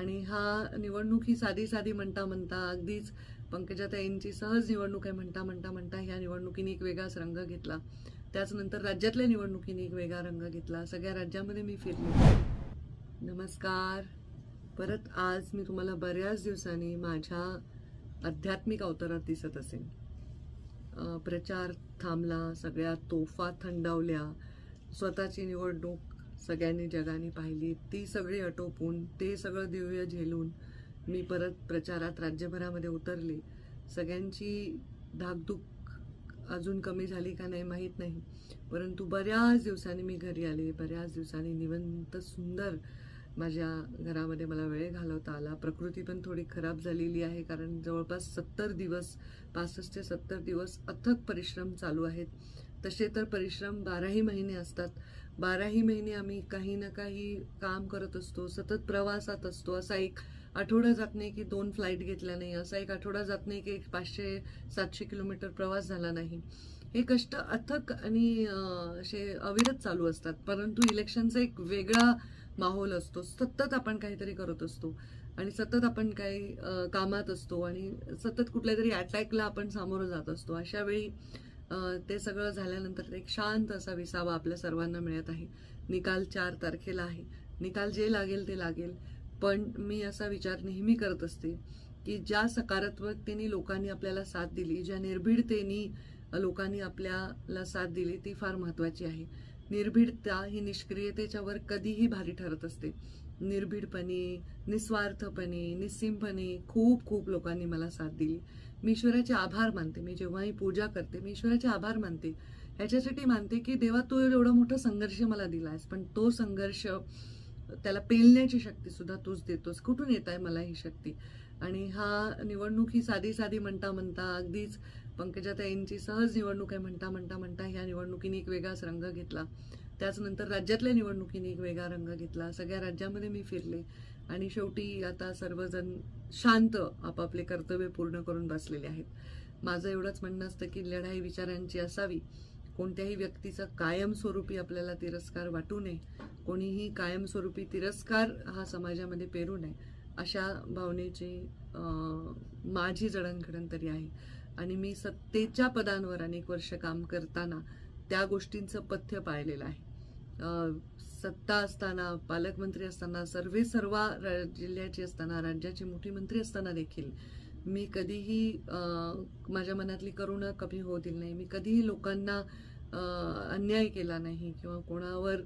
आणि हा निवडणूक ही साधी साधी म्हणता म्हणता अगदीच पंकजाताईंची सहज निवडणूक आहे म्हणता म्हणता म्हणता ह्या निवडणुकीने एक वेगळाच रंग घेतला. त्याचनंतर राज्यातल्या निवडणुकीने एक वेगळा रंग घेतला. सगळ्या राज्यामध्ये मी फिरले. नमस्कार. परत आज मी तुम्हाला बऱ्याच दिवसांनी माझ्या आध्यात्मिक अवतारात दिसत असेन. प्रचार थांबला, सगळ्या तोफा थंडावल्या, स्वतःची निवडणूक सगळ्यांनी जगाने पाहिली, ती सगळी आटोपून ते सगळं दिव्य झेलून मी परत प्रचारात राज्यभरामध्ये उतरले. सगळ्यांची धाकधूक अजून कमी झाली का नाही माहीत नाही, परंतु बऱ्याच दिवसांनी मी घरी आले. बऱ्याच दिवसांनी निवांत सुंदर माझ्या घरामध्ये मला वेळ घालवता आला. प्रकृती पण थोडी खराब झालेली आहे, कारण जवळपास 70 दिवस 65 ते 70 दिवस अथक परिश्रम चालू आहेत. तसे तर परिश्रम 12ही महिने असतात. 12ही महिने आम्ही काही ना काही काम करत असतो, सतत प्रवासात असतो. असा एक आठवडा जात नाही की 2 फ्लाईट घेतल्या नाही, असा एक आठवडा जात नाही की 500-700 किलोमीटर प्रवास झाला नाही. हे कष्ट अथक आणि असे अविरत चालू असतात. परंतु इलेक्शनचा एक वेगळा माहोल असतो. सतत आपण काहीतरी करत असतो आणि सतत आपण काही कामात असतो आणि सतत कुठल्या तरी अटॅकला आपण सामोरं जात असतो. अशा वेळी ते सगळं झाल्यानंतर एक शांत असा विसावा आपल्या सर्वांना मिळत आहे. निकाल 4 तारखेला आहे. निकाल जे लागेल ते लागेल, पण मी असा विचार नेहमी करत असते की ज्या सकारात्मकतेने लोकांनी आपल्याला साथ दिली, ज्या निर्भीडतेने लोकांनी आपल्याला साथ दिली, ती फार महत्त्वाची आहे. निर्भीडता ही निष्क्रियतेच्या वर कधीही भारी ठरत असते. निर्भीडपणे, निस्वार्थपणे, निस्सीमपणे खूप खूप लोकांनी मला साथ दिली. मी ईश्वराचे आभार मानते. मी जेव्हाही पूजा करते मी ईश्वराचे आभार मानते. ह्याच्यासाठी मानते की देवा, तू एवढा मोठा संघर्ष मला दिलायस, पण तो संघर्ष त्याला पेलण्याची शक्ती सुद्धा तूच देतोस. कुठून येत आहे मला ही शक्ती? आणि हा निवडणूक ही साधी साधी म्हणता म्हणता अगदीच पंकजाताईंची सहज निवडणूक आहे म्हणता म्हणता म्हणता ह्या निवडणुकीने एक वेगळाच रंग घेतला. त्याचनंतर राज्यातल्या निवडणुकीने एक वेगळा रंग घेतला. सगळ्या राज्यामध्ये मी फिरले आणि शेवटी आता सर्वजण शांत आपापले कर्तव्य पूर्ण करून बसलेले आहेत. माझं एवढंच म्हणणं असतं की लढाई विचारांची असावी. कोणत्याही व्यक्तीचा कायमस्वरूपी आपल्याला तिरस्कार वाटू नये. कोणीही कायमस्वरूपी तिरस्कार हा समाजामध्ये पेरू नये, अशा भावनेची माझी जडणघडण तरी आहे. आणि मी सत्तेच्या पदांवर अनेक वर्ष काम करताना त्या गोष्टींचं पथ्य पाळलेलं आहे. सत्ता असताना, पालकमंत्री असताना, सर्वा जिल्ह्याची असताना, राज्याची मोठी मंत्री असताना देखील मी कधीही माझ्या मनातली करुणा कमी होऊ दिली नाही. मी कधीही लोकांना अन्याय केला नाही किंवा कोणावर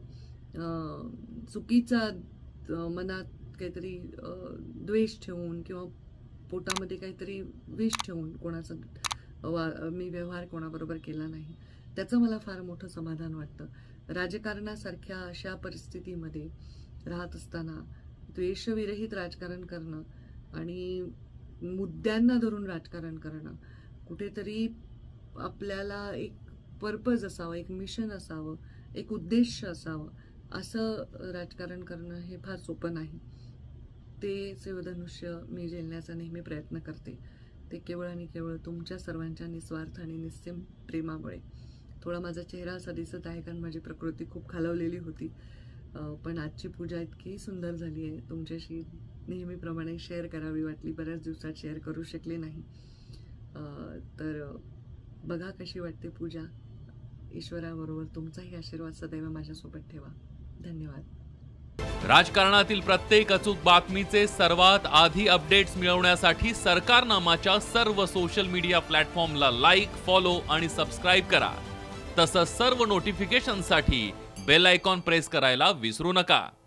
चुकीचा मनात काहीतरी द्वेष ठेवून किंवा पोटामध्ये काहीतरी विष ठेवून कोणाचा मी व्यवहार कोणाबरोबर केला नाही. त्याचं मला फार मोठं समाधान वाटतं. राजकारणासारख्या अशा परिस्थितीमध्ये राहत असताना द्वेषविरहित राजकारण करणं आणि मुद्द्यांना धरून राजकारण करणं, कुठेतरी आपल्याला एक पर्पज असावं, एक मिशन असावं, एक उद्देश असावं, असं राजकारण करणं हे फार सोपं नाही. ते शिवधनुष्य मी झेलण्याचा नेहमी प्रयत्न करते. ते केवळ आणि केवळ तुमच्या सर्वांच्या निस्वार्थ आणि निस्सीम प्रेमामुळे. थोडा माझा चेहरा असा दिसत आहे कारण माझी प्रकृती खूप खालवलेली होती, पण आजची पूजा इतकी सुंदर झाली आहे, तुमच्याशी नेहमीप्रमाणे शेअर करावी वाटली. बऱ्याच दिवसात शेअर करू शकले नाही, तर बघा कशी वाटते पूजा. ईश्वराबरोबर तुमचाही आशीर्वाद सदैव माझ्यासोबत ठेवा. धन्यवाद. राजकारणातील प्रत्येक अचूक बातमीचे सर्वात आधी अपडेट्स मिळवण्यासाठी सरकारनामाच्या सर्व सोशल मीडिया प्लॅटफॉर्मला लाईक, फॉलो आणि सबस्क्राईब करा. तसंच सर्व नोटिफिकेशनसाठी बेल आयकॉन प्रेस करायला विसरू नका.